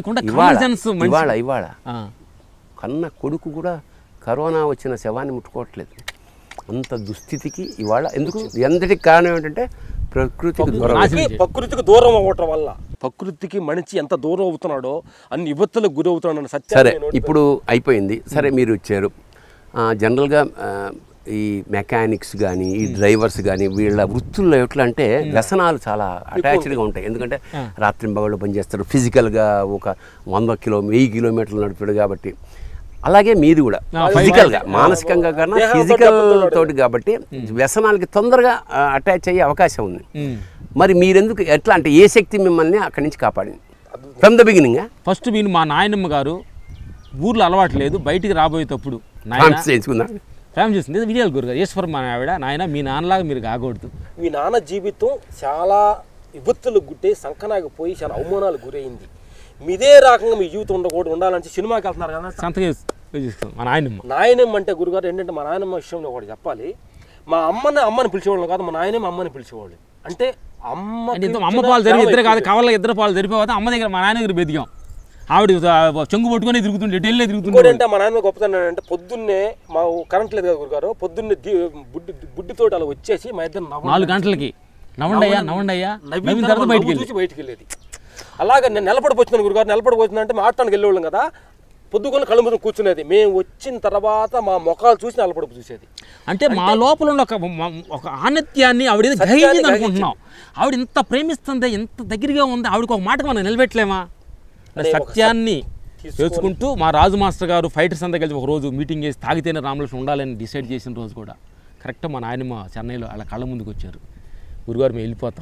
ఇవాళ ఇవాళ కన్న కొడుకు కూడా కరోనా వచ్చిన శవాన్ని ముట్టుకోవట్లేదు, అంత దుస్థితికి ఇవాళ. ఎందుకు ఎంతటికి కారణం ఏంటంటే ప్రకృతికి దూరం, ప్రకృతికి దూరం అవ్వటం వల్ల. ప్రకృతికి మనిషి ఎంత దూరం అవుతున్నాడో అన్ని విపత్తులకు గురి అవుతున్నాడు సత్యం. సరే ఇప్పుడు అయిపోయింది. సరే మీరు వచ్చారు, జనరల్గా ఈ మెకానిక్స్ కానీ ఈ డ్రైవర్స్ కానీ వీళ్ళ వృత్తుల్లో ఎట్లా అంటే వ్యసనాలు చాలా అటాచ్డ్గా ఉంటాయి. ఎందుకంటే రాత్రి పగళ్ళు పనిచేస్తారు, ఫిజికల్గా ఒక వంద కిలో వెయ్యి కిలోమీటర్లు నడుపుతాడు కాబట్టి. అలాగే మీది కూడా ఫిజికల్గా, మానసికంగా కన్నా ఫిజికల్ తోటి కాబట్టి వ్యసనాలకి తొందరగా అటాచ్ అయ్యే అవకాశం ఉంది. మరి మీరెందుకు ఎట్లా అంటే ఏ శక్తి మిమ్మల్ని అక్కడి నుంచి కాపాడింది ఫ్రమ్ ద బిగినింగ్? ఫస్ట్ మీరు మా నాయనమ్మ గారు ఊర్లో అలవాటు లేదు, బయటికి రాబోయేటప్పుడు ఫ్యామిలీ చేస్తుంది విజయాల గురుగారు ఈశ్వర్ మా ఆవిడ, నాయన మీ నాన్నలాగా మీరు కాకూడదు. మీ నాన్న జీవితం చాలా విపత్తులు గుట్టే సంకనాగిపోయి చాలా అవమానాలు గురైంది. మీదే రకంగా మీ జీవితం ఉండకూడదు, ఉండాలంటే సినిమాకి వెళ్తున్నారు కదా సంతకం మా నాయనమ్మ. నాయనమ్మ అంటే గురుగారు ఏంటంటే మా నాయనమ్మ విషయంలో ఒకటి చెప్పాలి, మా అమ్మని అమ్మని పిలిచేవాళ్ళు కాదు, మా నాయనమ్మ అమ్మని పిలిచేవాళ్ళు. అంటే అమ్మ అమ్మ పాలు జరిగి ఇద్దరు కాదు, కవర్లో ఇద్దరు పాలు జరిపోతే అమ్మ దగ్గర మా నాయన దగ్గర బెదిగాం. ఆవిడ చెంగు పట్టుకొని తిరుగుతుంటే ఎటెళ్ళే తిరుగుతుంటే. అంటే మా నాయన గొప్పతనం అంటే పొద్దున్నే మా కరెంట్ లేదు కదా గురుగారు, పొద్దున్నే బుడ్డి బుడ్డితోటి అలా వచ్చేసి మా ఇద్దరు నాలుగు గంటలకి నవ్వండయ్యా నవ్వండయ్యా చూసి బయటికి వెళ్ళేది. అలాగే నేను నిలబడిపోతున్నాను గురుగారు, నిలబడిపోతున్నా అంటే మాట్లాడానికి వెళ్ళేవాళ్ళం కదా, పొద్దుకొని కళ్ళు ముందు కూర్చునేది. మేము వచ్చిన తర్వాత మా ముఖాలు చూసి నిలబడి చూసేది. అంటే మా లోపల ఉన్న ఒక ఒక ఆనత్యాన్ని ఆవిడ గ్రహించింది అనుకుంటున్నాం. ఆవిడ ఇంత ప్రేమిస్తుంది, ఎంత దగ్గరగా ఉంది, ఆవిడకి ఒక మాటకు మనం నిలబెట్టలేమా? సత్యాన్ని తెలుసుకుంటూ మా రాజు మాస్టర్ గారు ఫైటర్స్ అంతా కలిసి ఒక రోజు మీటింగ్ చేసి తాగితేనే రామలక్ష్మణ్ ఉండాలని డిసైడ్ చేసిన రోజు కూడా కరెక్ట్ మా నాయనమ్మ చెన్నైలో అలా కళ్ళ ముందుకు వచ్చారు. గురుగారు మేము వెళ్ళిపోతాం,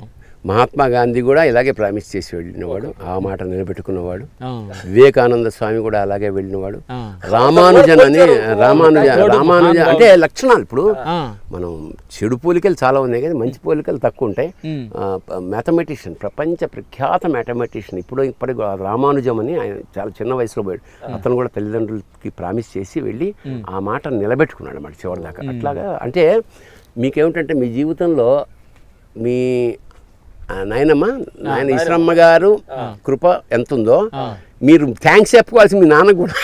మహాత్మా గాంధీ కూడా ఇలాగే ప్రామిస్ చేసి వెళ్ళినవాడు, ఆ మాట నిలబెట్టుకున్నవాడు. వివేకానంద స్వామి కూడా అలాగే వెళ్ళినవాడు. రామానుజన్ అని రామానుజ రామానుజ అంటే లక్షణాలు. ఇప్పుడు మనం చెడు పోలికలు చాలా ఉన్నాయి కానీ మంచి పోలికలు తక్కువ ఉంటాయి. మ్యాథమెటిషియన్, ప్రపంచ ప్రఖ్యాత మ్యాథమెటిషియన్ ఇప్పుడు ఇప్పటికి రామానుజం అని ఆయన చాలా చిన్న వయసులో పోయాడు. అతను కూడా తల్లిదండ్రులకి ప్రామిస్ చేసి వెళ్ళి ఆ మాట నిలబెట్టుకున్నాడు అన్నమాట చివరిదాకా. అట్లాగా అంటే మీకేమిటంటే మీ జీవితంలో మీ నాయనమ్మ నాయన ఈశ్వరమ్మ గారు కృప ఎంత ఉందో మీరు థ్యాంక్స్ చెప్పుకోవాల్సి మీ నాన్నకు కూడా.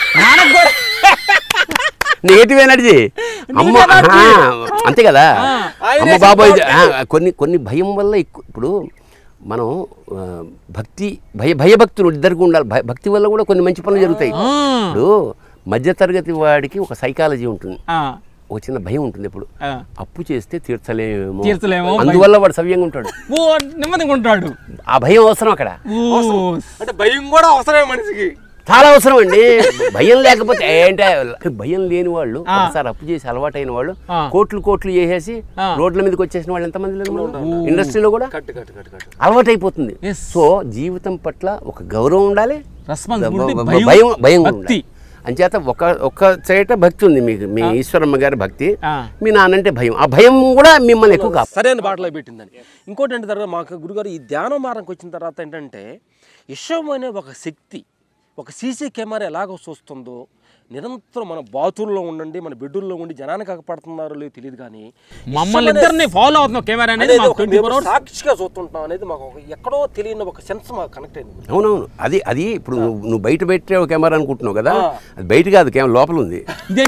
నెగిటివ్ ఎనర్జీ అమ్మ అంతే కదా. అమ్మ బాబాయ్ కొన్ని కొన్ని భయం వల్ల ఎక్కువ. ఇప్పుడు మనం భక్తి భయ భయభక్తులు ఇద్దరికి ఉండాలి. భక్తి వల్ల కూడా కొన్ని మంచి పనులు జరుగుతాయి. ఇప్పుడు మధ్యతరగతి వాడికి ఒక సైకాలజీ ఉంటుంది, ఒక చిన్న భయం ఉంటుంది. ఎప్పుడు అప్పు చేస్తే తీర్చలేమో తీర్చలేమో అందువల్ల వాడు సవ్యంగా ఉంటాడు, నెమ్మదిగా ఉంటాడు. ఆ భయం అవసరం అక్కడ. అంటే భయం కూడా అవసరమే మనిషికి, చాలా అవసరం అండి. భయం లేకపోతే ఏంటే భయం లేని వాళ్ళు ఒకసారి అప్పు చేసి అలవాటైన వాళ్ళు కోట్లు కోట్లు చేసేసి రోడ్ల మీదకి వచ్చేసిన వాళ్ళు ఎంతమంది లేదు ఇండస్ట్రీలో కూడా అలవాటైపోతుంది. సో జీవితం పట్ల ఒక గౌరవం ఉండాలి, భయం భయం ఉండాలి. అంచేత ఒక ఒక్క చేట భక్తి ఉంది మీకు, మీ ఈశ్వరమ్మ గారి భక్తి, మీ నాన్నంటే భయం. ఆ భయం కూడా మిమ్మల్ని ఎక్కువ కాదు సరైన బాటలో పెట్టిందని. ఇంకోటి అంటే తర్వాత మాకు గురుగారు ఈ ధ్యానం మారంకి వచ్చిన తర్వాత ఏంటంటే విశ్వం అనే ఒక శక్తి, ఒక సీసీ కెమెరా ఎలాగ చూస్తుందో నిరంతరం మన బాతుల్లో ఉండండి, మన బెడ్రూల్లో ఉండి జనానికి కాకపడుతున్నారో లేదో తెలియదు కానీ మమ్మల్ని ఇద్దరిని ఫాలో అవుతున్నాం కెమెరా అనేది సాక్షిగా చూస్తుంటాం అనేది మాకు ఎక్కడో తెలియని ఒక సెన్స్ మాకు కనెక్ట్ అయింది. అవునవును. అది అది ఇప్పుడు నువ్వు నువ్వు బయట పెట్టే కెమెరా అనుకుంటున్నావు కదా, అది బయట కాదు, కెమెరా లోపల ఉంది.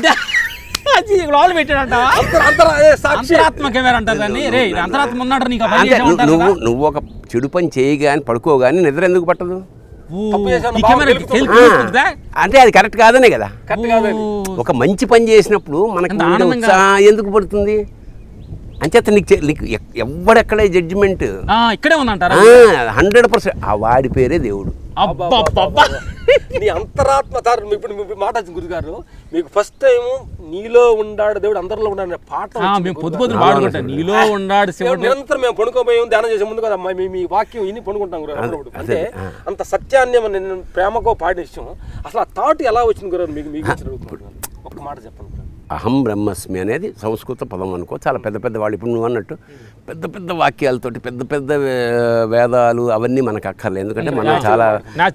నువ్వు నువ్వు ఒక చెడు పని చేయగాని పడుకోగాని నిద్ర ఎందుకు పట్టదు? అంటే అది కరెక్ట్ కాదనే కదా. ఒక మంచి పని చేసినప్పుడు మనకి ఎందుకు పడుతుంది? అంచేత నీకు నీకు ఎవడెక్కడే జడ్జిమెంట్ ఇక్కడే ఉందంటారా? హండ్రెడ్ పర్సెంట్ ఆ వాడి పేరే దేవుడు. నీ అంతరాత్మ ఇప్పుడు మాట గురుగారు మీకు ఫస్ట్ టైం నీలో ఉండాడు దేవుడు అందరిలో ఉండాడు పాట పొద్దు పొద్దున పాడుకుంటాం. నీలో ఉండాడు నిరంతరం మేము పడుకోబోయాం ధ్యానం చేసే ముందు కదా మీ వాక్యం ఇన్ని పడుకుంటాం గురు. అంటే అంత సత్యాన్ని నేను ప్రేమకో పాటిస్తాం. అసలు ఆ థాట్ ఎలా వచ్చింది గురు మీకు? మీకు ఒక్క మాట చెప్పండి. అహం బ్రహ్మస్మి అనేది సంస్కృత పదం అనుకో. చాలా పెద్ద పెద్ద వాళ్ళు ఇప్పుడు నువ్వు అన్నట్టు పెద్ద పెద్ద వాక్యాలతోటి పెద్ద పెద్ద వేదాలు అవన్నీ మనకు అక్కర్లేదు. ఎందుకంటే మనం చాలా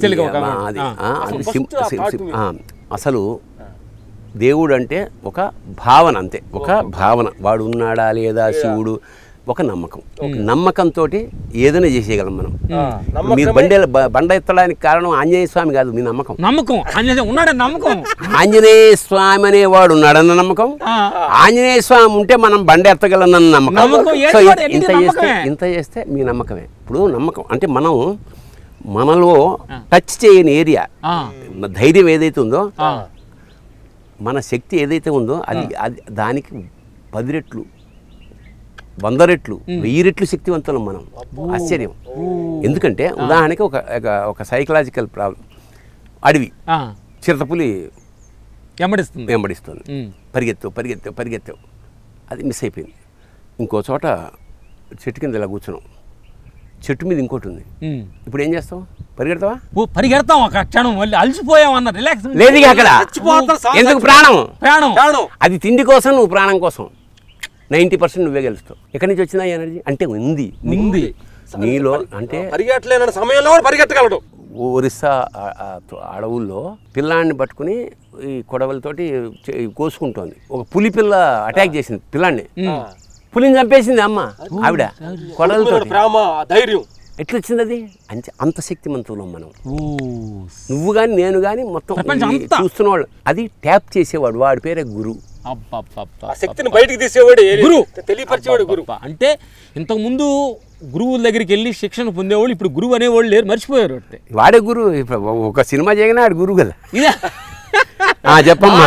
అది అసలు దేవుడు అంటే ఒక భావన, అంతే ఒక భావన. వాడు ఉన్నాడా లేదా శివుడు ఒక నమ్మకం. నమ్మకంతో ఏదైనా చేసేయగలం మనం. మీరు బండి బండ ఎత్తడానికి కారణం ఆంజనేయ స్వామి కాదు, మీ నమ్మకం. నమ్మకం ఉన్నాడని నమ్మకం. ఆంజనేయ స్వామి అనేవాడు ఉన్నాడన్న నమ్మకం. ఆంజనేయ స్వామి ఉంటే మనం బండ ఎత్తగలనన్న నమ్మకం. సో ఇంత చేస్తే ఇంత చేస్తే మీ నమ్మకమే. ఇప్పుడు నమ్మకం అంటే మనం మనలో టచ్ చేయని ఏరియా, ధైర్యం ఏదైతే ఉందో, మన శక్తి ఏదైతే ఉందో అది అది దానికి పది రెట్లు వంద రెట్లు వెయ్యి రెట్లు శక్తివంతులం మనం. ఆశ్చర్యం. ఎందుకంటే ఉదాహరణకి ఒక ఒక సైకలాజికల్ ప్రాబ్లం, అడవి చిరుతపులి వెంబడిస్తుంది వెంబడిస్తుంది పరిగెత్తావు పరిగెత్తావు పరిగెత్తావు అది మిస్ అయిపోయింది. ఇంకో చోట చెట్టు కింద ఇలా కూర్చున్నాం, చెట్టు మీద ఇంకోటి ఉంది. ఇప్పుడు ఏం చేస్తావు? పరిగెడతావా? పరిగెడతాం ఒక క్షణం, మళ్ళీ అలసిపోయాం అన్న రిలాక్స్ లేదు అక్కడ. ఎందుకు? ప్రాణం ప్రాణం అది తిండి కోసం, నువ్వు ప్రాణం కోసం. నైంటీ పర్సెంట్ నువ్వే గెలుస్తావు. ఎక్కడి నుంచి వచ్చిందా ఎనర్జీ? అంటే ఉంది ఉంది నీలో. అంటే పరిగెట్టలేని సమయంలో పరిగెత్తగలడు. ఒరిస్సా అడవుల్లో పిల్లాన్ని పట్టుకుని ఈ కొడవలతోటి కోసుకుంటోంది. ఒక పులి పిల్ల అటాక్ చేసింది పిల్లాన్ని, పులిని చంపేసింది అమ్మ ఆవిడ కొడవలతో. ధైర్యం ఎట్లా వచ్చింది అది? అంటే అంత శక్తిమంతులం మనం. నువ్వు కానీ నేను కానీ మొత్తం చూస్తున్నవాడు అది ట్యాప్ చేసేవాడు, వాడి పేరే గురు. శక్తిని బయటికి తీసేవాడు గురు, తెలియపరిచేవాడు గురు. అంటే ఇంతకు ముందు గురువుల దగ్గరికి వెళ్ళి శిక్షణ పొందేవాళ్ళు ఇప్పుడు గురువు అనేవాళ్ళు లేరు, మర్చిపోయారు. వాడే గురువు. ఇప్పుడు ఒక సినిమా చేయగానే ఆడు గురువు కదా. చెప్పమ్మా.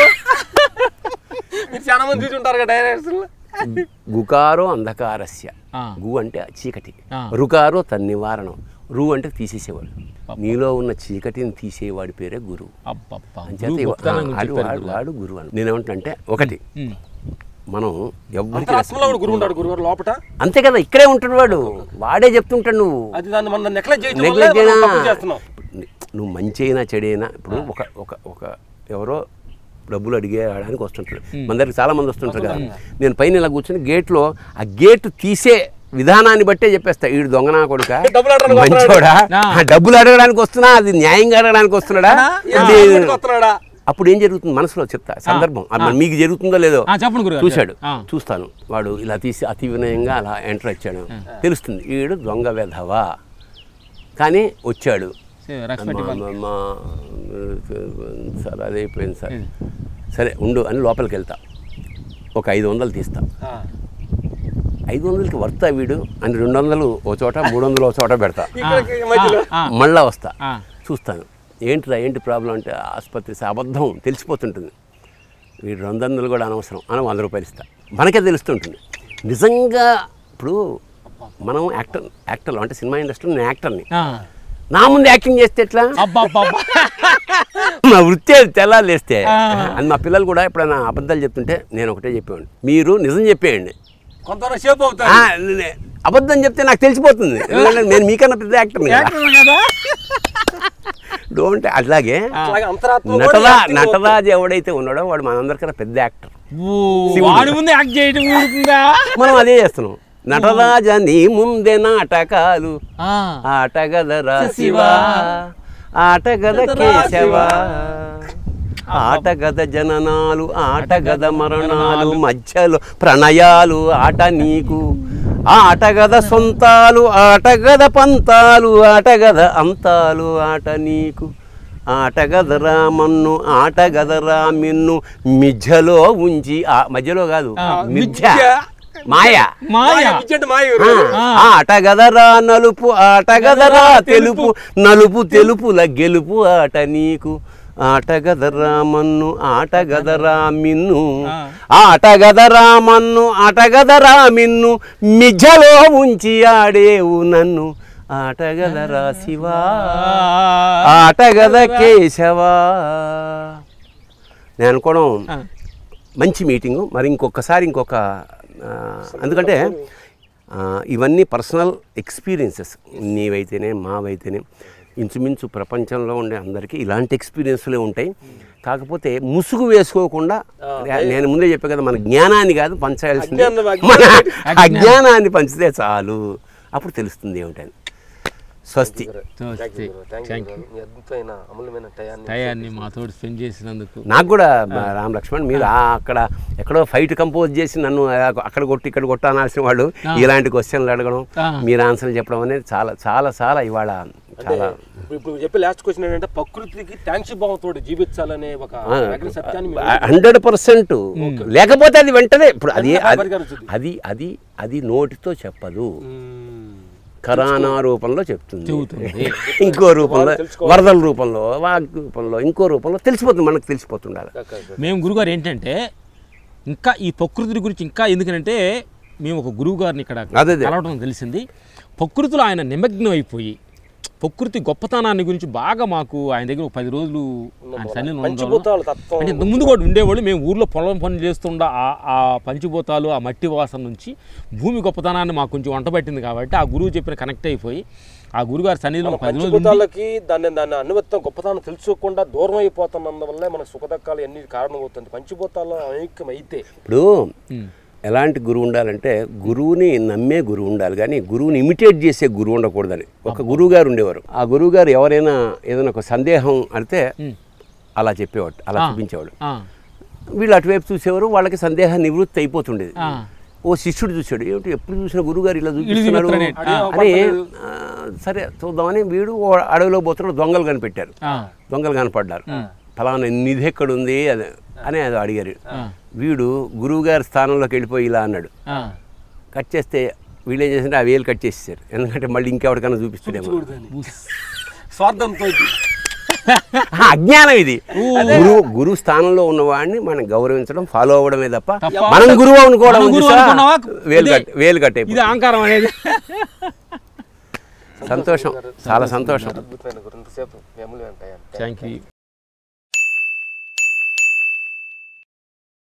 మీరు చాలా మంది చూసుంటారు కదా డైరెక్టర్లు. గుకారో అంధకారస్య, గు అంటే చీకటి, రుకారో తన్నివారణం, రు అంటే తీసేసేవాడు. నీలో ఉన్న చీకటిని తీసేవాడి పేరే గురువు. వాడు గురువు అని నేనేమంటే ఒకటి మనం ఎవరికి అంతరాత్మలో కూడా గురువు ఉంటాడు గురువారు లోపట. అంతే కదా, ఇక్కడే ఉంటాడు వాడు, వాడే చెప్తుంటాడు. నువ్వు అది దాన్ని మనం నెగ్లెక్ట్ చేయడం వల్ల నెగ్లెక్ట్ మనం చేయనా తప్పు చేస్తున్నాం. నువ్వు మంచి అయినా చెడైనా ఇప్పుడు ఒక ఒక ఒక ఎవరో డబ్బులు అడిగేయడానికి వస్తుంటారు, మన దగ్గరికి చాలా మంది వస్తుంటారు కదా. నేను పైన ఇలా కూర్చొని గేట్లో ఆ గేటు తీసే విధానాన్ని బట్టే చెప్పేస్తా, వీడు దొంగనా కొడుక డబ్బులు అడగడానికి మంచోడా, డబ్బులు అడగడానికి వస్తున్నా, అది న్యాయంగా అడగడానికి వస్తున్నాడా, ఎందుకు వస్తున్నాడా? అప్పుడు ఏం జరుగుతుంది మనసులో చెప్తా సందర్భం, అది మీకు జరుగుతుందో లేదో చూశాడు, చూస్తాను. వాడు ఇలా తీసి అతి వినయంగా అలా ఎంటర్ వచ్చాడు, తెలుస్తుంది వీడు దొంగ వెధవా, కానీ వచ్చాడు. సార్ అదే అయిపోయింది సార్, సరే ఉండు అని లోపలికి వెళ్తా, ఒక ఐదు వందలు తీస్తా, ఐదు వందలకి వర్తా వీడు అని రెండు వందలు ఓ చోట మూడు వందలు ఓ చోట పెడతా, మళ్ళా వస్తా చూస్తాను ఏంటిరా ఏంటి ప్రాబ్లం అంటే ఆసుపత్రి అబద్ధం తెలిసిపోతుంటుంది, వీడు రెండు వందలు కూడా అనవసరం అని వంద రూపాయలు ఇస్తా, మనకే తెలుస్తుంటుంది. నిజంగా ఇప్పుడు మనం యాక్టర్ యాక్టర్లు అంటే సినిమా ఇండస్ట్రీలో నేను యాక్టర్ని, నా ముందు యాక్టింగ్ చేస్తే ఎట్లా, మా వృత్తి అది తెల్లాలేస్తే అని మా పిల్లలు కూడా ఎప్పుడైనా అబద్ధాలు చెప్తుంటే నేను ఒకటే చెప్పేవాడిని, మీరు నిజం చెప్పేయండి, కొంతవరకు సేపు అవుతుంది, అబద్ధం చెప్తే నాకు తెలిసిపోతుంది, ఎందుకంటే నేను మీకన్నా పెద్ద యాక్టర్ని కదా. డోంట్ అట్లాగే నటరా నటరాజు ఎవడైతే ఉన్నాడో వాడు మనందరికన్నా పెద్ద యాక్టర్, మనం అదే చేస్తున్నాం. నటరాజ నీ ముందే నాటకాలు ఆటగదరా శివా, ఆటగద కేశవా, ఆటగద జననాలు ఆటగద మరణాలు, మధ్యలో ప్రణయాలు ఆట నీకు, ఆటగద సొంతాలు ఆటగద పంతాలు, ఆటగద అంతాలు ఆట నీకు, ఆటగదరా మన్ను ఆటగదరా మిన్ను, మిథ్యలో ఉంచి మధ్యలో కాదు మిథ్య మాయ, ఆటగదరా నలుపు ఆటగదరా తెలుపు, నలుపు తెలుపుల గెలుపు ఆట నీకు, ఆటగదరా మన్ను ఆటగదరా మిన్ను, ఆటగదరా మన్ను ఆటగదరా మిన్ను, మిథ్యలో ఉంచి ఆడేవు నన్ను, ఆటగదరా శివా, ఆటగద కేశవా. నేను అనుకోవడం మంచి మీటింగు, మరి ఇంకొకసారి ఇంకొక ఎందుకంటే ఇవన్నీ పర్సనల్ ఎక్స్పీరియన్సెస్, నీవైతేనే మావైతేనే ఇంచుమించు ప్రపంచంలో ఉండే అందరికీ ఇలాంటి ఎక్స్పీరియన్స్లే ఉంటాయి. కాకపోతే ముసుగు వేసుకోకుండా, నేను ముందే చెప్పే కదా, మన జ్ఞానాన్ని కాదు పంచాల్సింది, మన అజ్ఞానాన్ని పంచితే చాలు, అప్పుడు తెలుస్తుంది ఏమిటని. స్వస్తి. టయాన్ని మాతో స్పెండ్ చేసినందుకు నాకు కూడా రామ్ లక్ష్మణ్, మీరు అక్కడ ఎక్కడో ఫైట్ కంపోజ్ చేసి నన్ను అక్కడ కొట్టి ఇక్కడ కొట్ట అనాల్సిన వాళ్ళు ఇలాంటి క్వశ్చన్లు అడగడం, మీరు ఆన్సర్లు చెప్పడం అనేది చాలా చాలా చాలా ఇవాళ చాలా. ఇప్పుడు చెప్పే లాస్ట్ క్వశ్చన్ ఏంటంటే ప్రకృతికి థ్యాంక్స్ భావంతో జీవించాలనే ఒక సత్యాన్ని హండ్రెడ్ పర్సెంట్, లేకపోతే అది వెంటనే ఇప్పుడు అది అది అది అది నోటితో చెప్పదు, కరానా రూపంలో చెప్తుంది, ఇంకో రూపంలో వరదల రూపంలో వాగ్ రూపంలో ఇంకో రూపంలో తెలిసిపోతుంది, మనకు తెలిసిపోతుండాలి. మేము గురుగారు ఏంటంటే ఇంకా ఈ ప్రకృతి గురించి ఇంకా ఎందుకంటే మేము ఒక గురువు గారిని ఇక్కడ కలవడం తెలిసింది, ప్రకృతిలో ఆయన నిమగ్నం అయిపోయి ప్రకృతి గొప్పతనాన్ని గురించి బాగా మాకు ఆయన దగ్గర ఒక పది రోజులు ఆయన సన్నిధిలో అంటే ఇంత ముందు కూడా ఉండేవాళ్ళు. మేము ఊర్లో పొలం పనులు చేస్తుండ ఆ పంచిభూతాలు ఆ మట్టి వాసన నుంచి భూమి గొప్పతనాన్ని మాకు కొంచెం వంట పట్టింది కాబట్టి ఆ గురువు చెప్పిన కనెక్ట్ అయిపోయి ఆ గురుగారి సన్నిధిలో పది రోజులకి దాన్ని దాన్ని అనుభవం గొప్పతనం తెలుసుకోకుండా దూరం అయిపోతున్నందువల్లే మనకు సుఖదక్కాలు ఎన్ని కారణం అవుతుంది. పంచిభూతాల్లో ఐక్యం అయితే ఇప్పుడు ఎలాంటి గురువు ఉండాలంటే గురువుని నమ్మే గురువు ఉండాలి, కానీ గురువుని ఇమిటేట్ చేసే గురువు ఉండకూడదని ఒక గురువు గారు ఉండేవారు. ఆ గురువు గారు ఎవరైనా ఏదైనా ఒక సందేహం అంటే అలా చెప్పేవాడు, అలా చూపించేవాడు. వీళ్ళు అటువైపు చూసేవారు, వాళ్ళకి సందేహం నివృత్తి అయిపోతుండేది. ఓ శిష్యుడు చూశాడు, ఏమిటి ఎప్పుడు చూసిన గురువుగారు ఇలా చూపిస్తున్నాడు అని, సరే చూద్దామని వీడు అడవిలో పోతున్నాడు, దొంగలు కనిపెట్టారు, దొంగలు కనపడ్డారు, ఫలానా నిధి ఎక్కడుంది అదే అని అది అడిగారు. వీడు గురువుగారి స్థానంలోకి వెళ్ళిపోయి ఇలా అన్నాడు, కట్ చేస్తే వీళ్ళు ఏం చేసింటే ఆ వేలు కట్ చేసేసారు, ఎందుకంటే మళ్ళీ ఇంకెవరికైనా చూపిస్తాడేమో. స్వార్థంతో అజ్ఞానం ఇది. గురువు గురువు స్థానంలో ఉన్నవాడిని మనం గౌరవించడం, ఫాలో అవ్వడమే తప్ప మనం గురువు అనుకోవడం వేలు కట్ వేలు కట్టే అహంకారం అనేది. సంతోషం, చాలా సంతోషం. అద్భుతమైన గురించి సేపు థ్యాంక్ యూ.